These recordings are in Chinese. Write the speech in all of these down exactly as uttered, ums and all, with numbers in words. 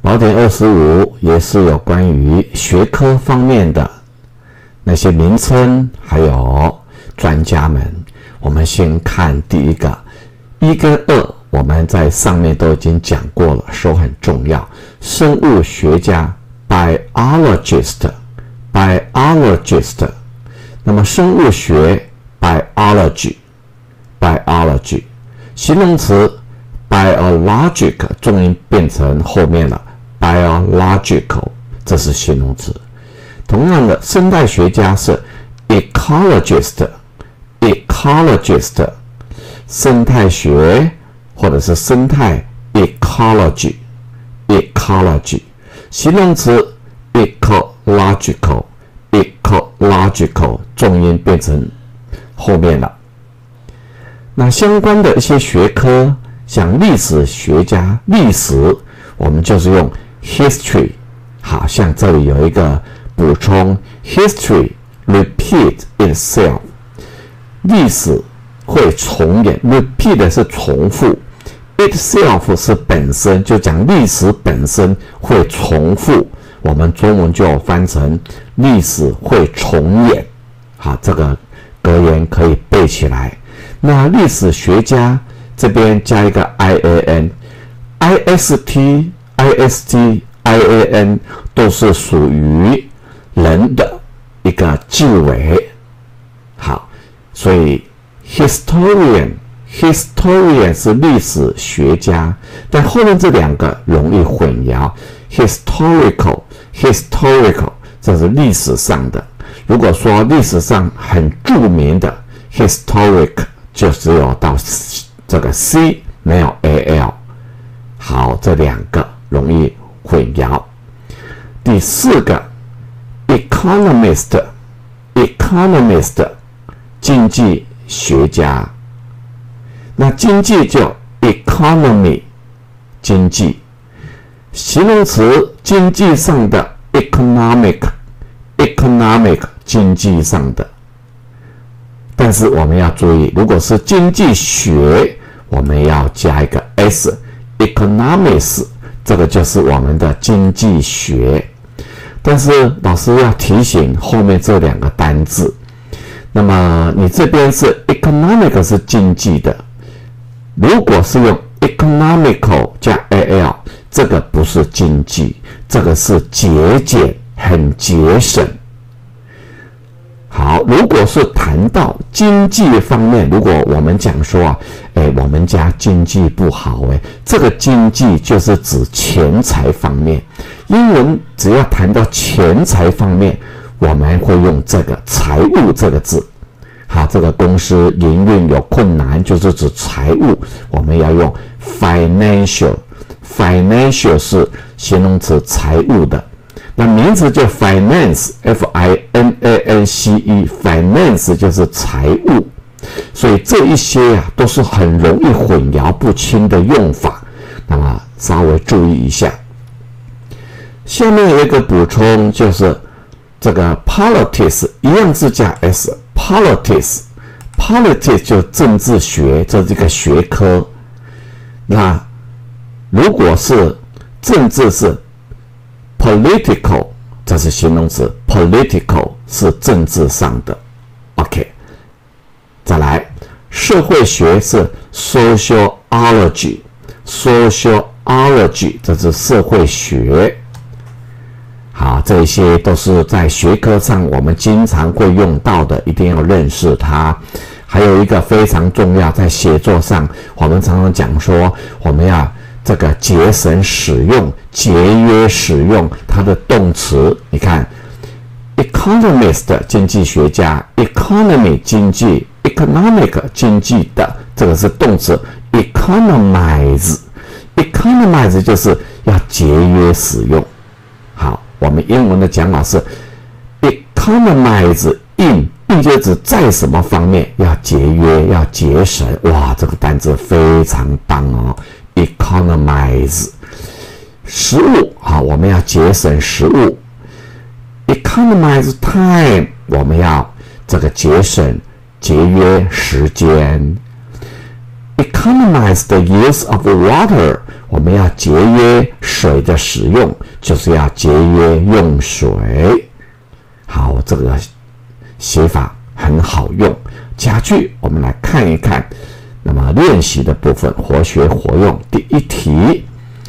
宝典二十五也是有关于学科方面的那些名称，还有专家们。我们先看第一个，一跟二，我们在上面都已经讲过了，说很重要。生物学家 biologist，biologist。那么生物学 biology，biology。形容词 biologic 重音变成后面了 biological， 这是形容词。同样的，生态学家是 ecologist，ecologist， 生态学或者是生态 ecology，ecology， 形容词 ecological，ecological 重音变成后面了。那相关的一些学科，像历史学家，历史我们就是用 history。好，像这里有一个补充 ，history repeat itself， 历史会重演 ，repeat 是重复 ，itself 是本身，就讲历史本身会重复。我们中文就翻成历史会重演。好，这个格言可以背起来。那历史学家这边加一个 I A N，I S T、I S T、I A N 都是属于人的一个字尾。好，所以 historian，historian 是历史学家，但后面这两个容易混淆。historical，historical 这是历史上的。如果说历史上很著名的 historic，就只有到这个 C 没有 A L， 好，这两个容易混淆。第四个 economist，economist 经济学家，那经济就 economy 经济，形容词经济上的 economic，economic 经济上的。但是我们要注意，如果是经济学，我们要加一个 s，economics， 这个就是我们的经济学。但是老师要提醒后面这两个单字，那么你这边是 economic 是经济的，如果是用 economical 加 al， 这个不是经济，这个是节俭，很节省。好，如果是谈到经济方面，如果我们讲说啊，哎，我们家经济不好，哎，这个经济就是指钱财方面。英文只要谈到钱财方面，我们会用这个财务这个字。好，这个公司营运有困难，就是指财务，我们要用 financial。financial 是形容词财务的。那名词就 finance， F I N A N C E， finance 就是财务，所以这一些啊都是很容易混淆不清的用法，那么稍微注意一下。下面有一个补充，就是这个 politics 一样是加 s，politics，politics 就政治学，这是一个学科。那如果是政治是political， 这是形容词 ，political 是政治上的 ，OK。再来，社会学是 sociology，sociology 这是社会学。好，这些都是在学科上我们经常会用到的，一定要认识它。还有一个非常重要，在写作上，我们常常讲说，我们要这个节省使用、节约使用它的动词。你看 ，economist 经济学家 ，economy 经济 ，economic 经济的，这个是动词 ，economize，economize 就是要节约使用。好，我们英文的讲法是 economize in。并且指在什么方面要节约、要节省，哇，这个单字非常棒哦 ！economize 食物，好，我们要节省食物 ；economize time， 我们要这个节省、节约时间 ；economize the use of water， 我们要节约水的使用，就是要节约用水。好，这个写法很好用。家具我们来看一看。那么练习的部分，活学活用。第一题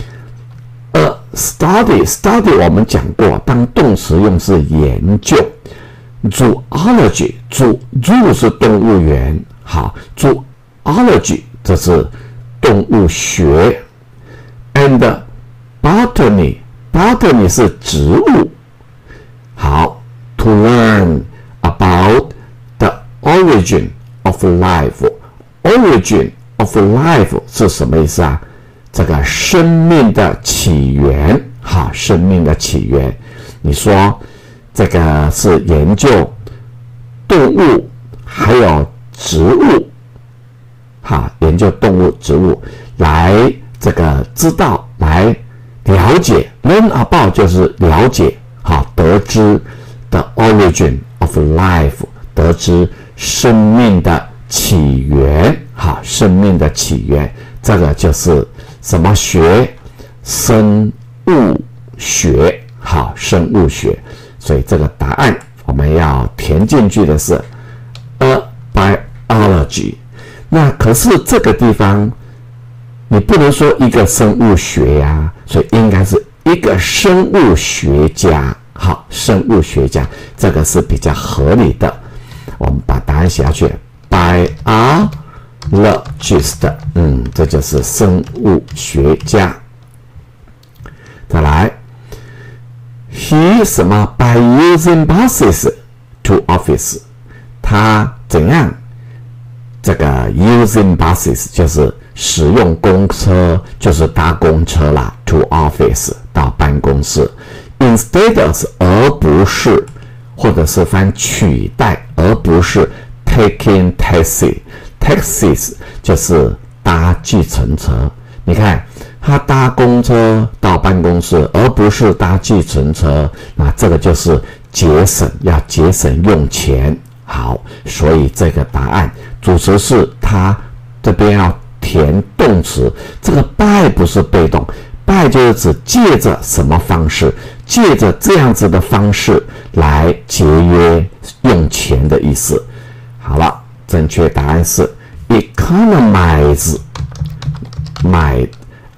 ，a study study 我们讲过，当动词用是研究。zoology zoo zoo 是动物园，好 zoology 这是动物学。and botany botany 是植物。好 ，to learn about the origin of life。origin of life 是什么意思啊？这个生命的起源，哈，生命的起源。你说这个是研究动物还有植物，哈，研究动物、植物来这个知道、来了解 ，learn about 就是了解，哈，得知 the origin of life， 得知生命的起源，好，生命的起源，这个就是什么学？生物学，好，生物学。所以这个答案我们要填进去的是 a biology。那可是这个地方你不能说一个生物学呀、啊，所以应该是一个生物学家，好，生物学家，这个是比较合理的。我们把答案写下去。biologist， 嗯，这就是生物学家。再来 ，he 什么 by using buses to office， 他怎样？这个 using buses 就是使用公车，就是搭公车啦 ，to office 到办公室。instead of 而不是，或者是翻取代，而不是。taking taxi taxis 就是搭计程车。你看，他搭公车到办公室，而不是搭计程车，那这个就是节省，要节省用钱。好，所以这个答案主词是他这边要填动词，这个 by 不是被动 ，by 就是指借着什么方式，借着这样子的方式来节约用钱的意思。好了，正确答案是 economize， 买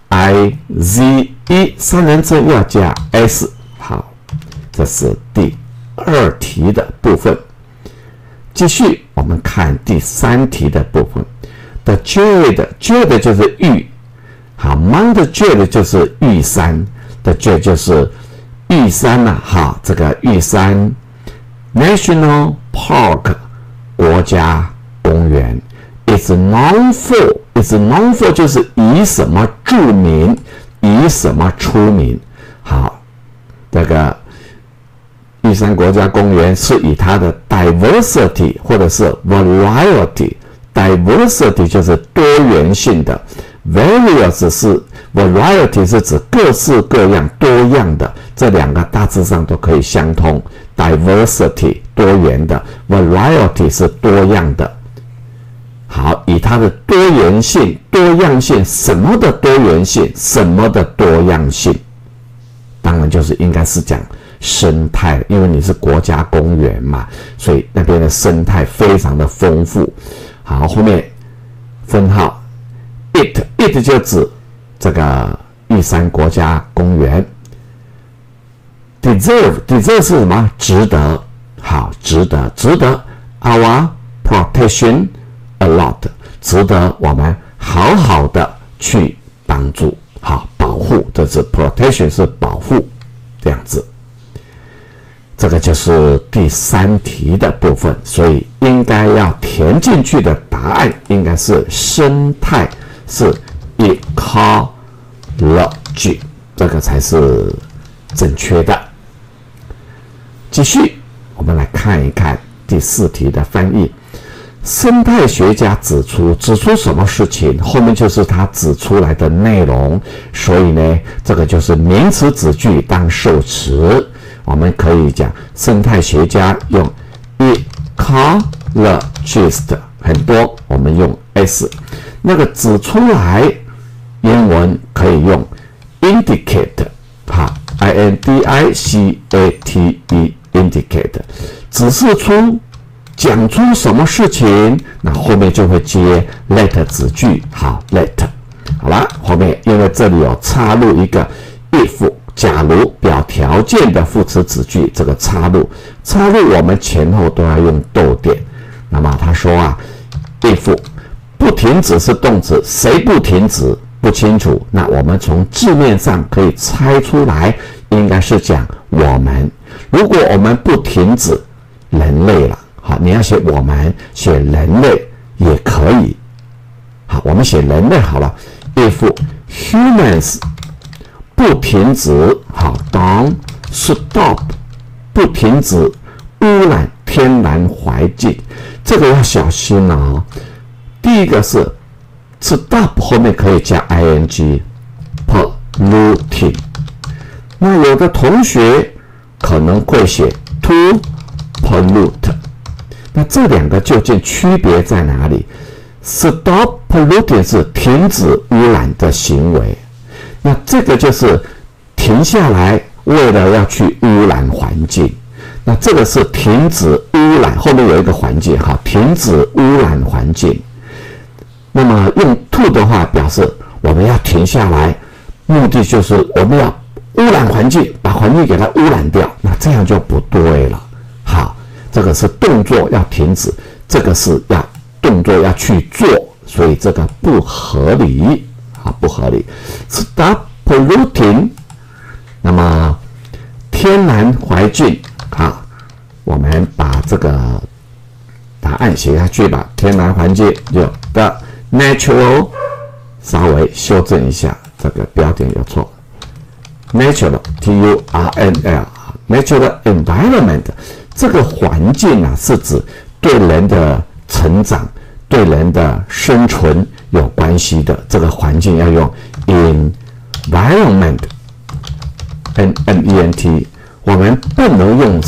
i z e 三人称要加 s。好，这是第二题的部分。继续，我们看第三题的部分。The jade jade 就是玉，好 ，Mount Jade 就是玉山 ，The jade 就是玉山呐、啊，好，这个玉山 National Park。国家公园 is known for is known for 就是以什么著名，以什么出名。好，这个玉山国家公园是以它的 diversity 或者是 variety， diversity 就是多元性的 ，various 是 variety 是指各式各样、多样的，这两个大致上都可以相通。diversity 多元的 ，variety 是多样的。好，以它的多元性、多样性，什么的多元性，什么的多样性，当然就是应该是讲生态，因为你是国家公园嘛，所以那边的生态非常的丰富。好，后面分号 ，it it 就指这个玉山国家公园。deserve deserve 是什么？值得，好，值得，值得 our protection a lot， 值得我们好好的去帮助，好，保护，这是 protection 是保护，这样子。这个就是第三题的部分，所以应该要填进去的答案应该是生态，是 ecology， 这个才是正确的。继续，我们来看一看第四题的翻译。生态学家指出，指出什么事情，后面就是他指出来的内容。所以呢，这个就是名词子句当受词。我们可以讲生态学家用 ecologist 很多，我们用 s。那个指出来英文可以用 indicate， 好 ，I N D I C A T E indicate， 指示出、讲出什么事情，那后面就会接 let 子句，好 let， 好啦，后面因为这里有插入一个 if。假如表条件的副词子句，这个插入，插入我们前后都要用逗点。那么他说啊 ，if 不停止是动词，谁不停止不清楚。那我们从字面上可以猜出来，应该是讲我们。如果我们不停止，人类了，好，你要写我们，写人类也可以。好，我们写人类好了 ，if humans。不停止，好 ，don't stop， 不停止污染天然环境，这个要小心哦。第一个是 stop 后面可以加 ing， polluting。那有的同学可能会写 to pollute， 那这两个究竟区别在哪里 ？stop polluting 是停止污染的行为。那这个就是停下来，为了要去污染环境。那这个是停止污染，后面有一个环境，好，停止污染环境。那么用 to 的话，表示我们要停下来，目的就是我们要污染环境，把环境给它污染掉。那这样就不对了。好，这个是动作要停止，这个是要动作要去做，所以这个不合理。不合理 ，stop polluting。那么天然环境，好，我们把这个答案写下去吧。天然环境有的 natural， 稍微修正一下，这个标点有错 ，natural T U R N L natural environment， 这个环境啊是指对人的成长。对人的生存有关系的这个环境要用 environment n n e n t， 我们不能用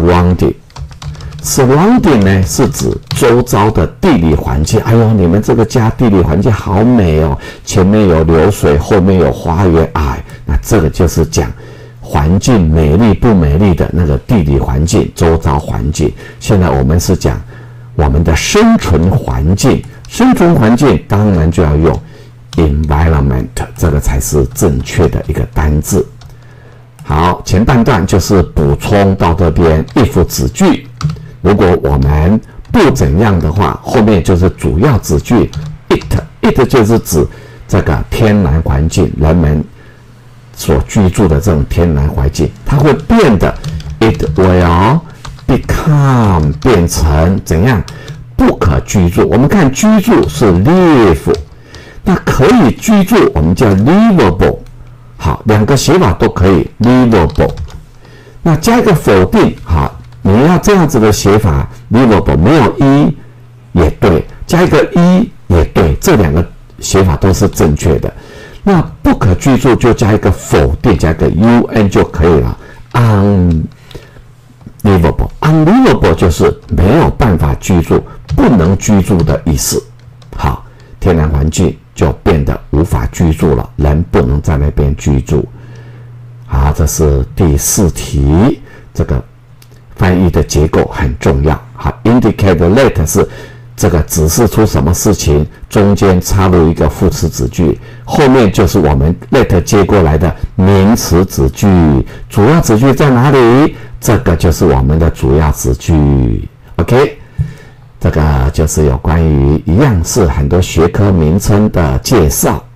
surrounding。surrounding 呢是指周遭的地理环境。哎呦，你们这个家地理环境好美哦，前面有流水，后面有花园，哎，那这个就是讲环境美丽不美丽的那个地理环境，周遭环境。现在我们是讲。我们的生存环境，生存环境当然就要用 environment， 这个才是正确的一个单字。好，前半段就是补充到这边 if 子句，如果我们不怎样的话，后面就是主要子句 it it 就是指这个天然环境，人们所居住的这种天然环境，它会变的 it will become 变成怎样不可居住？我们看居住是 live， 那可以居住我们叫 livable。好，两个写法都可以 livable。那加一个否定，好，你要这样子的写法 livable 没有一也对，加一个一也对，这两个写法都是正确的。那不可居住就加一个否定，加一个 un 就可以了。un livable unlivable 就是没有办法居住，不能居住的意思。好，天然环境就变得无法居住了，人不能在那边居住。好，这是第四题，这个翻译的结构很重要。好 ，indicate let 是这个指示出什么事情，中间插入一个副词子句，后面就是我们 let 接过来的名词子句。主要子句在哪里？这个就是我们的主要子句。OK， 这个就是有关于一样是很多学科名称的介绍。